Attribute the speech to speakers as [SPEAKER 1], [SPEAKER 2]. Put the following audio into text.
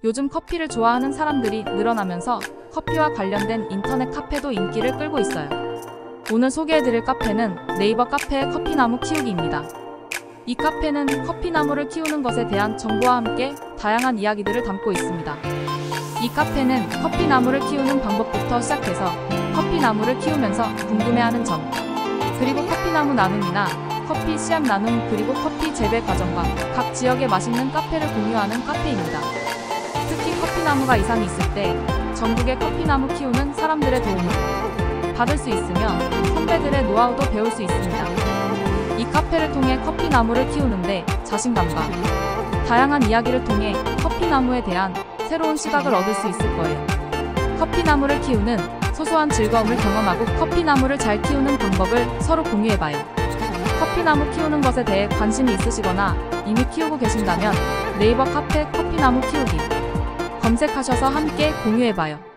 [SPEAKER 1] 요즘 커피를 좋아하는 사람들이 늘어나면서 커피와 관련된 인터넷 카페도 인기를 끌고 있어요. 오늘 소개해드릴 카페는 네이버 카페의 커피나무 키우기입니다. 이 카페는 커피나무를 키우는 것에 대한 정보와 함께 다양한 이야기들을 담고 있습니다. 이 카페는 커피나무를 키우는 방법부터 시작해서 커피나무를 키우면서 궁금해하는 점, 그리고 커피나무 나눔이나 커피 씨앗 나눔, 그리고 커피 재배 과정과 각 지역의 맛있는 카페를 공유하는 카페입니다. 특히 커피나무가 이상이 있을 때 전국의 커피나무 키우는 사람들의 도움을 받을 수 있으며 선배들의 노하우도 배울 수 있습니다. 이 카페를 통해 커피나무를 키우는데 자신감과 다양한 이야기를 통해 커피나무에 대한 새로운 시각을 얻을 수 있을 거예요. 커피나무를 키우는 소소한 즐거움을 경험하고 커피나무를 잘 키우는 방법을 서로 공유해봐요. 커피나무 키우는 것에 대해 관심이 있으시거나 이미 키우고 계신다면 네이버 카페 커피나무 키우기 검색하셔서 함께 공유해봐요.